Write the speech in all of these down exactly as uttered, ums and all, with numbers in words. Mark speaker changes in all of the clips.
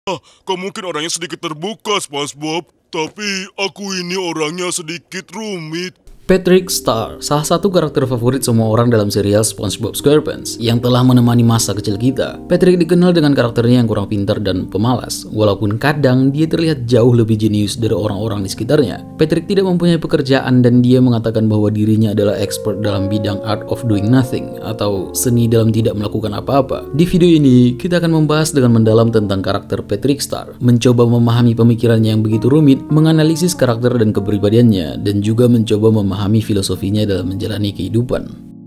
Speaker 1: Ah, kau mungkin orangnya sedikit terbuka, SpongeBob. Tapi aku ini orangnya sedikit rumit.
Speaker 2: Patrick Star, salah satu karakter favorit semua orang dalam serial SpongeBob SquarePants yang telah menemani masa kecil kita. Patrick dikenal dengan karakternya yang kurang pintar dan pemalas, walaupun kadang dia terlihat jauh lebih jenius dari orang-orang di sekitarnya. Patrick tidak mempunyai pekerjaan dan dia mengatakan bahwa dirinya adalah expert dalam bidang art of doing nothing atau seni dalam tidak melakukan apa-apa. Di video ini, kita akan membahas dengan mendalam tentang karakter Patrick Star, mencoba memahami pemikirannya yang begitu rumit, menganalisis karakter dan kepribadiannya, dan juga mencoba memahami memahami filosofinya dalam menjalani kehidupan.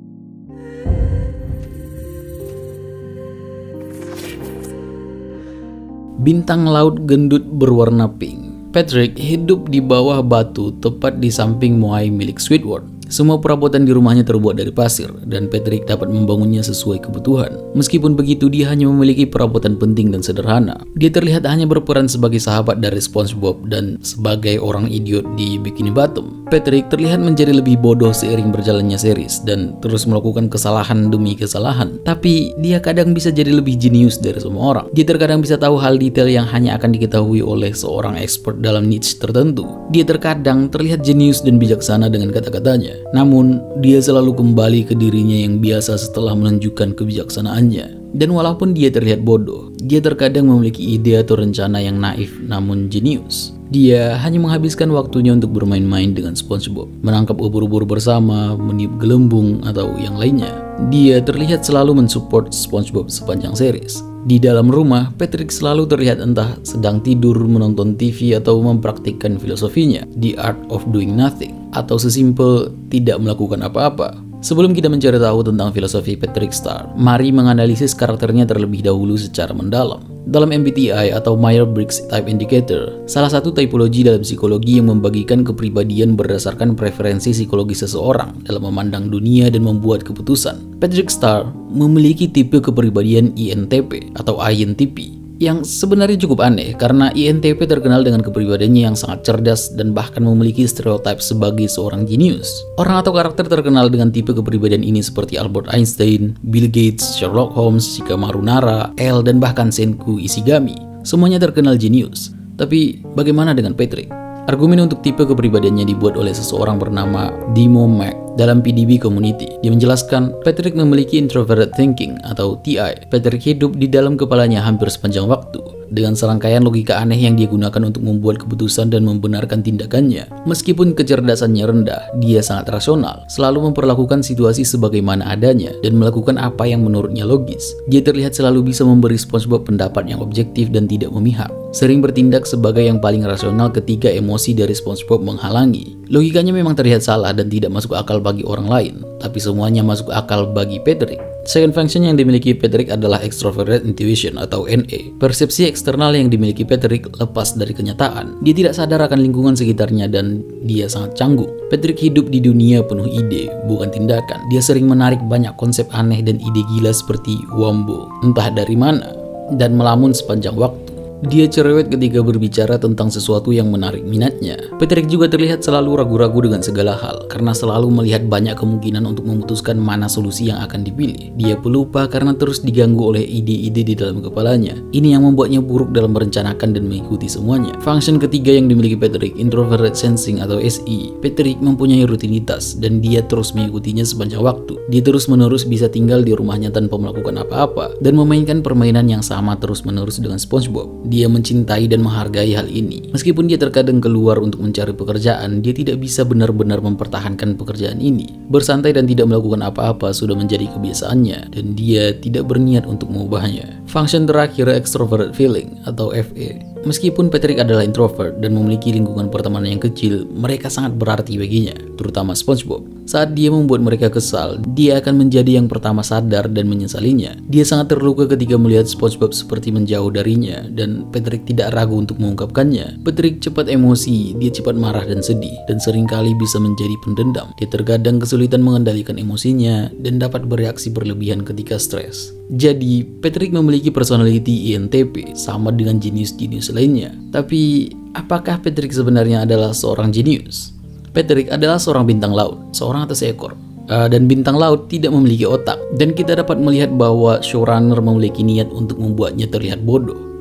Speaker 2: Bintang laut gendut berwarna pink. Patrick hidup di bawah batu tepat di samping muai milik Squidward. Semua perabotan di rumahnya terbuat dari pasir, dan Patrick dapat membangunnya sesuai kebutuhan. Meskipun begitu, dia hanya memiliki perabotan penting dan sederhana. Dia terlihat hanya berperan sebagai sahabat dari SpongeBob dan sebagai orang idiot di Bikini Bottom. Patrick terlihat menjadi lebih bodoh seiring berjalannya series, dan terus melakukan kesalahan demi kesalahan. Tapi, dia kadang bisa jadi lebih jenius dari semua orang. Dia terkadang bisa tahu hal detail yang hanya akan diketahui oleh seorang expert dalam niche tertentu. Dia terkadang terlihat jenius dan bijaksana dengan kata-katanya. Namun, dia selalu kembali ke dirinya yang biasa setelah menunjukkan kebijaksanaannya. Dan walaupun dia terlihat bodoh, dia terkadang memiliki ide atau rencana yang naif namun jenius. Dia hanya menghabiskan waktunya untuk bermain-main dengan SpongeBob, menangkap ubur-ubur bersama, meniup gelembung, atau yang lainnya. Dia terlihat selalu mensupport SpongeBob sepanjang series. Di dalam rumah, Patrick selalu terlihat entah sedang tidur, menonton T V, atau mempraktikkan filosofinya, The Art of Doing Nothing, atau sesimpel tidak melakukan apa-apa. Sebelum kita mencari tahu tentang filosofi Patrick Star, mari menganalisis karakternya terlebih dahulu secara mendalam. Dalam M B T I atau Myers-Briggs Type Indicator, salah satu tipologi dalam psikologi yang membagikan kepribadian berdasarkan preferensi psikologi seseorang dalam memandang dunia dan membuat keputusan. Patrick Star memiliki tipe kepribadian I N T P atau I N T P. Yang sebenarnya cukup aneh karena I N T P terkenal dengan kepribadiannya yang sangat cerdas dan bahkan memiliki stereotip sebagai seorang jenius. Orang atau karakter terkenal dengan tipe kepribadian ini seperti Albert Einstein, Bill Gates, Sherlock Holmes, Shikamaru Nara, L, dan bahkan Senku Ishigami. Semuanya terkenal jenius. Tapi bagaimana dengan Patrick? Argumen untuk tipe kepribadiannya dibuat oleh seseorang bernama Dimo Mac dalam P D B Community. Dia menjelaskan, Patrick memiliki introverted thinking atau T I. Patrick hidup di dalam kepalanya hampir sepanjang waktu, dengan serangkaian logika aneh yang dia gunakan untuk membuat keputusan dan membenarkan tindakannya. Meskipun kecerdasannya rendah, dia sangat rasional, selalu memperlakukan situasi sebagaimana adanya, dan melakukan apa yang menurutnya logis. Dia terlihat selalu bisa memberi SpongeBob pendapat yang objektif dan tidak memihak, sering bertindak sebagai yang paling rasional ketika emosi dari SpongeBob menghalangi. Logikanya memang terlihat salah dan tidak masuk akal bagi orang lain, tapi semuanya masuk akal bagi Patrick. Second function yang dimiliki Patrick adalah extroverted intuition atau N A. Persepsi eksternal yang dimiliki Patrick lepas dari kenyataan. Dia tidak sadar akan lingkungan sekitarnya dan dia sangat canggung. Patrick hidup di dunia penuh ide, bukan tindakan. Dia sering menarik banyak konsep aneh dan ide gila seperti wombo, entah dari mana, dan melamun sepanjang waktu. Dia cerewet ketika berbicara tentang sesuatu yang menarik minatnya. Patrick juga terlihat selalu ragu-ragu dengan segala hal, karena selalu melihat banyak kemungkinan untuk memutuskan mana solusi yang akan dipilih. Dia pelupa karena terus diganggu oleh ide-ide di dalam kepalanya. Ini yang membuatnya buruk dalam merencanakan dan mengikuti semuanya. Function ketiga yang dimiliki Patrick, introverted sensing atau S E. Patrick mempunyai rutinitas, dan dia terus mengikutinya sepanjang waktu. Dia terus-menerus bisa tinggal di rumahnya tanpa melakukan apa-apa, dan memainkan permainan yang sama terus-menerus dengan SpongeBob. Dia mencintai dan menghargai hal ini. Meskipun dia terkadang keluar untuk mencari pekerjaan, dia tidak bisa benar-benar mempertahankan pekerjaan ini. Bersantai dan tidak melakukan apa-apa sudah menjadi kebiasaannya, dan dia tidak berniat untuk mengubahnya. Function terakhir, extroverted feeling atau F E. Meskipun Patrick adalah introvert dan memiliki lingkungan pertemanan yang kecil, mereka sangat berarti baginya, terutama SpongeBob. Saat dia membuat mereka kesal, dia akan menjadi yang pertama sadar dan menyesalinya. Dia sangat terluka ketika melihat SpongeBob seperti menjauh darinya, dan Patrick tidak ragu untuk mengungkapkannya. Patrick cepat emosi, dia cepat marah dan sedih, dan seringkali bisa menjadi pendendam. Dia terkadang kesulitan mengendalikan emosinya, dan dapat bereaksi berlebihan ketika stres. Jadi, Patrick memiliki personality I N T P, sama dengan jenius-jenius lainnya. Tapi, apakah Patrick sebenarnya adalah seorang jenius? Patrick adalah seorang bintang laut, seorang atas seekor. Uh, dan bintang laut tidak memiliki otak. Dan kita dapat melihat bahwa showrunner memiliki niat untuk membuatnya terlihat bodoh.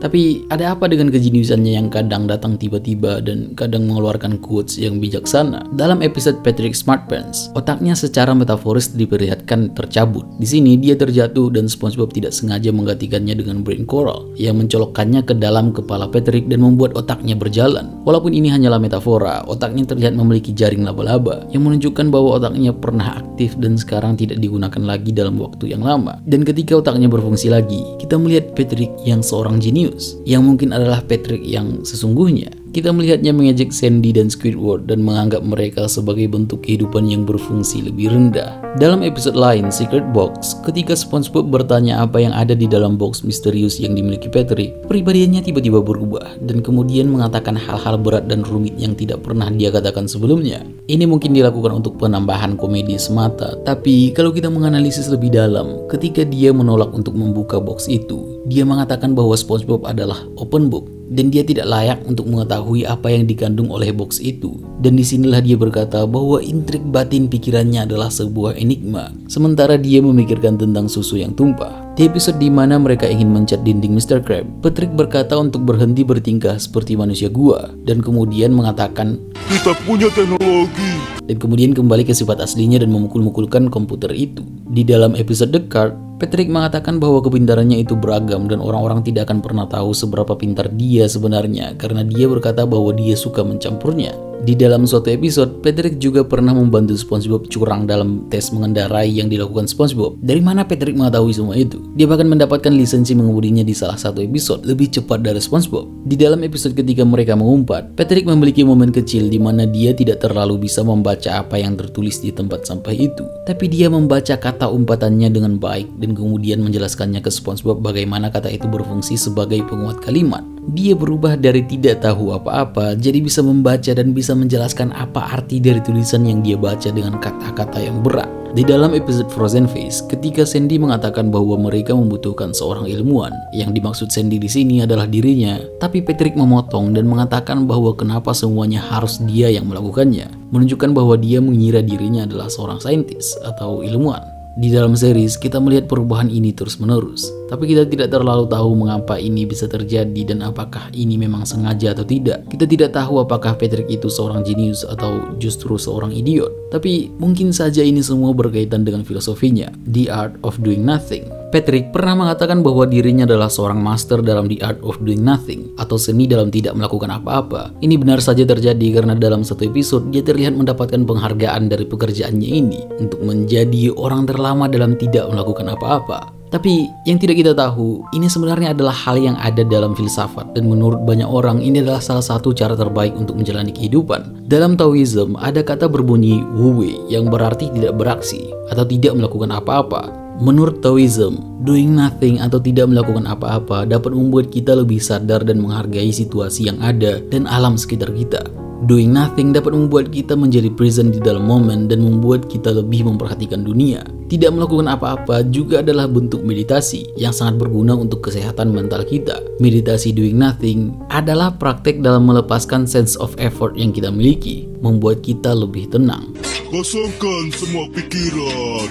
Speaker 2: Tapi ada apa dengan kejeniusannya yang kadang datang tiba-tiba dan kadang mengeluarkan quotes yang bijaksana? Dalam episode Patrick Smartpants, otaknya secara metaforis diperlihatkan tercabut. Di sini dia terjatuh dan SpongeBob tidak sengaja menggantikannya dengan brain coral yang mencolokkannya ke dalam kepala Patrick dan membuat otaknya berjalan. Walaupun ini hanyalah metafora, otaknya terlihat memiliki jaring laba-laba yang menunjukkan bahwa otaknya pernah aktif dan sekarang tidak digunakan lagi dalam waktu yang lama. Dan ketika otaknya berfungsi lagi, kita melihat Patrick yang seorang jenius, yang mungkin adalah Patrick yang sesungguhnya. Kita melihatnya mengejek Sandy dan Squidward dan menganggap mereka sebagai bentuk kehidupan yang berfungsi lebih rendah. Dalam episode lain, Secret Box, ketika SpongeBob bertanya apa yang ada di dalam box misterius yang dimiliki Patrick, pribadiannya tiba-tiba berubah dan kemudian mengatakan hal-hal berat dan rumit yang tidak pernah dia katakan sebelumnya. Ini mungkin dilakukan untuk penambahan komedi semata, tapi kalau kita menganalisis lebih dalam, ketika dia menolak untuk membuka box itu, dia mengatakan bahwa SpongeBob adalah open book dan dia tidak layak untuk mengetahui apa yang dikandung oleh box itu. Dan disinilah dia berkata bahwa intrik batin pikirannya adalah sebuah enigma, sementara dia memikirkan tentang susu yang tumpah. Di episode di mana mereka ingin mencat dinding mister Krabs, Patrick berkata untuk berhenti bertingkah seperti manusia gua dan kemudian mengatakan,
Speaker 1: "Kita punya teknologi."
Speaker 2: Dan kemudian kembali ke sifat aslinya dan memukul-mukulkan komputer itu. Di dalam episode The Card, Patrick mengatakan bahwa kepintarannya itu beragam dan orang-orang tidak akan pernah tahu seberapa pintar dia sebenarnya karena dia berkata bahwa dia suka mencampurnya. Di dalam suatu episode, Patrick juga pernah membantu SpongeBob curang dalam tes mengendarai yang dilakukan SpongeBob. Dari mana Patrick mengetahui semua itu? Dia bahkan mendapatkan lisensi mengemudinya di salah satu episode lebih cepat dari SpongeBob. Di dalam episode ketika mereka mengumpat, Patrick memiliki momen kecil di mana dia tidak terlalu bisa membaca apa yang tertulis di tempat sampah itu. Tapi dia membaca kata umpatannya dengan baik dan kemudian menjelaskannya ke SpongeBob bagaimana kata itu berfungsi sebagai penguat kalimat. Dia berubah dari tidak tahu apa-apa jadi bisa membaca dan bisa menjelaskan apa arti dari tulisan yang dia baca dengan kata-kata yang berat. Di dalam episode Frozen Face, ketika Sandy mengatakan bahwa mereka membutuhkan seorang ilmuwan, yang dimaksud Sandy di sini adalah dirinya, tapi Patrick memotong dan mengatakan bahwa kenapa semuanya harus dia yang melakukannya, menunjukkan bahwa dia mengira dirinya adalah seorang saintis atau ilmuwan. Di dalam series, kita melihat perubahan ini terus-menerus, tapi kita tidak terlalu tahu mengapa ini bisa terjadi dan apakah ini memang sengaja atau tidak. Kita tidak tahu apakah Patrick itu seorang jenius atau justru seorang idiot, tapi mungkin saja ini semua berkaitan dengan filosofinya, The Art of Doing Nothing. Patrick pernah mengatakan bahwa dirinya adalah seorang master dalam The Art of Doing Nothing, atau seni dalam tidak melakukan apa-apa. Ini benar saja terjadi karena dalam satu episode dia terlihat mendapatkan penghargaan dari pekerjaannya ini untuk menjadi orang terlama dalam tidak melakukan apa-apa. Tapi yang tidak kita tahu, ini sebenarnya adalah hal yang ada dalam filsafat dan menurut banyak orang ini adalah salah satu cara terbaik untuk menjalani kehidupan. Dalam Taoism ada kata berbunyi wu wei yang berarti tidak beraksi atau tidak melakukan apa-apa. Menurut Taoism, doing nothing atau tidak melakukan apa-apa dapat membuat kita lebih sadar dan menghargai situasi yang ada dan alam sekitar kita. Doing nothing dapat membuat kita menjadi present di dalam momen dan membuat kita lebih memperhatikan dunia. Tidak melakukan apa-apa juga adalah bentuk meditasi yang sangat berguna untuk kesehatan mental kita. Meditasi doing nothing adalah praktek dalam melepaskan sense of effort yang kita miliki, membuat kita lebih tenang.
Speaker 1: Kosongkan semua pikiran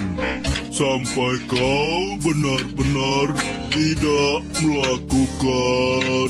Speaker 1: sampai kau benar-benar tidak melakukan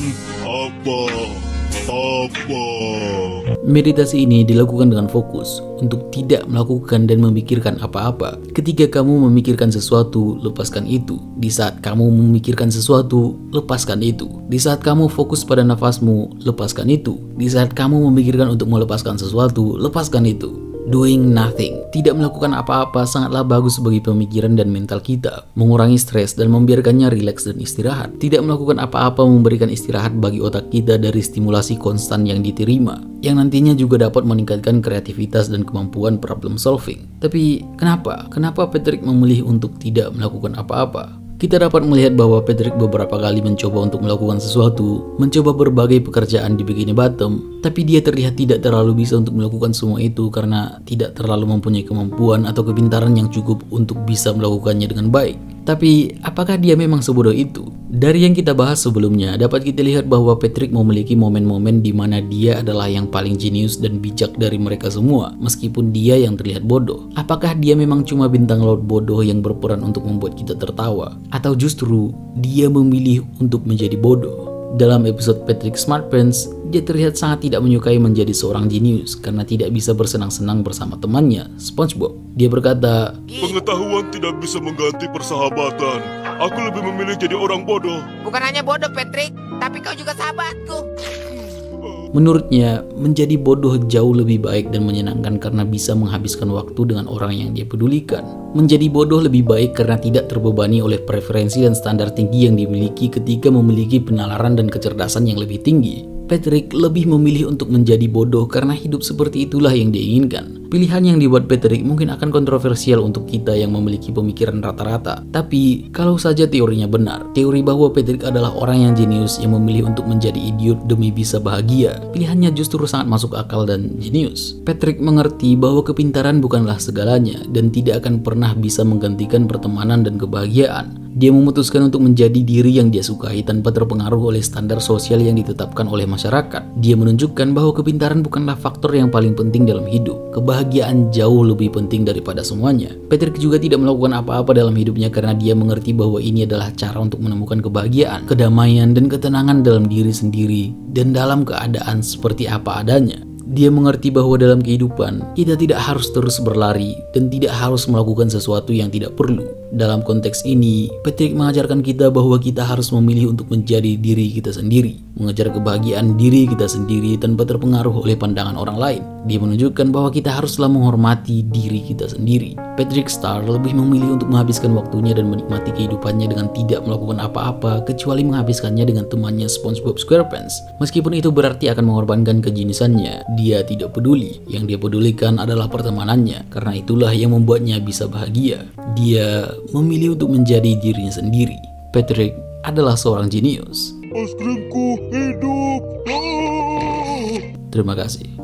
Speaker 1: apa-apa.
Speaker 2: Meditasi ini dilakukan dengan fokus untuk tidak melakukan dan memikirkan apa-apa. Ketika kamu memikirkan sesuatu, lepaskan itu. Di saat kamu memikirkan sesuatu, lepaskan itu. Di saat kamu fokus pada nafasmu, lepaskan itu. Di saat kamu memikirkan untuk melepaskan sesuatu, lepaskan itu. Doing nothing, tidak melakukan apa-apa sangatlah bagus bagi pemikiran dan mental kita, mengurangi stres dan membiarkannya rileks dan istirahat. Tidak melakukan apa-apa memberikan istirahat bagi otak kita dari stimulasi konstan yang diterima, yang nantinya juga dapat meningkatkan kreativitas dan kemampuan problem solving. Tapi kenapa? Kenapa Patrick memilih untuk tidak melakukan apa-apa? Kita dapat melihat bahwa Patrick beberapa kali mencoba untuk melakukan sesuatu, mencoba berbagai pekerjaan di Bikini Bottom, tapi dia terlihat tidak terlalu bisa untuk melakukan semua itu karena tidak terlalu mempunyai kemampuan atau kepintaran yang cukup untuk bisa melakukannya dengan baik. Tapi, apakah dia memang sebodoh itu? Dari yang kita bahas sebelumnya, dapat kita lihat bahwa Patrick memiliki momen-momen di mana dia adalah yang paling jenius dan bijak dari mereka semua, meskipun dia yang terlihat bodoh. Apakah dia memang cuma bintang laut bodoh yang berperan untuk membuat kita tertawa? Atau justru, dia memilih untuk menjadi bodoh? Dalam episode Patrick Smartpants, dia terlihat sangat tidak menyukai menjadi seorang jenius karena tidak bisa bersenang-senang bersama temannya, SpongeBob. Dia berkata,
Speaker 1: "Pengetahuan tidak bisa mengganti persahabatan. Aku lebih memilih jadi orang bodoh."
Speaker 3: Bukan hanya bodoh, Patrick, tapi kau juga sahabatku.
Speaker 2: Menurutnya, menjadi bodoh jauh lebih baik dan menyenangkan karena bisa menghabiskan waktu dengan orang yang dia pedulikan. Menjadi bodoh lebih baik karena tidak terbebani oleh preferensi dan standar tinggi yang dimiliki ketika memiliki penalaran dan kecerdasan yang lebih tinggi. Patrick lebih memilih untuk menjadi bodoh karena hidup seperti itulah yang dia inginkan. Pilihan yang dibuat Patrick mungkin akan kontroversial untuk kita yang memiliki pemikiran rata-rata. Tapi, kalau saja teorinya benar, teori bahwa Patrick adalah orang yang jenius yang memilih untuk menjadi idiot demi bisa bahagia, pilihannya justru sangat masuk akal dan jenius. Patrick mengerti bahwa kepintaran bukanlah segalanya dan tidak akan pernah bisa menggantikan pertemanan dan kebahagiaan. Dia memutuskan untuk menjadi diri yang dia sukai tanpa terpengaruh oleh standar sosial yang ditetapkan oleh masyarakat. Dia menunjukkan bahwa kepintaran bukanlah faktor yang paling penting dalam hidup. Kebahagiaan jauh lebih penting daripada semuanya. Patrick juga tidak melakukan apa-apa dalam hidupnya karena dia mengerti bahwa ini adalah cara untuk menemukan kebahagiaan, kedamaian, dan ketenangan dalam diri sendiri dan dalam keadaan seperti apa adanya. Dia mengerti bahwa dalam kehidupan, kita tidak harus terus berlari dan tidak harus melakukan sesuatu yang tidak perlu. Dalam konteks ini, Patrick mengajarkan kita bahwa kita harus memilih untuk menjadi diri kita sendiri, mengejar kebahagiaan diri kita sendiri tanpa terpengaruh oleh pandangan orang lain. Dia menunjukkan bahwa kita haruslah menghormati diri kita sendiri. Patrick Star lebih memilih untuk menghabiskan waktunya dan menikmati kehidupannya dengan tidak melakukan apa-apa kecuali menghabiskannya dengan temannya SpongeBob SquarePants. Meskipun itu berarti akan mengorbankan kejeniusannya, dia tidak peduli. Yang dia pedulikan adalah pertemanannya, karena itulah yang membuatnya bisa bahagia. Dia memilih untuk menjadi dirinya sendiri. Patrick adalah seorang jenius.
Speaker 1: Es krimku hidup.
Speaker 2: Terima kasih.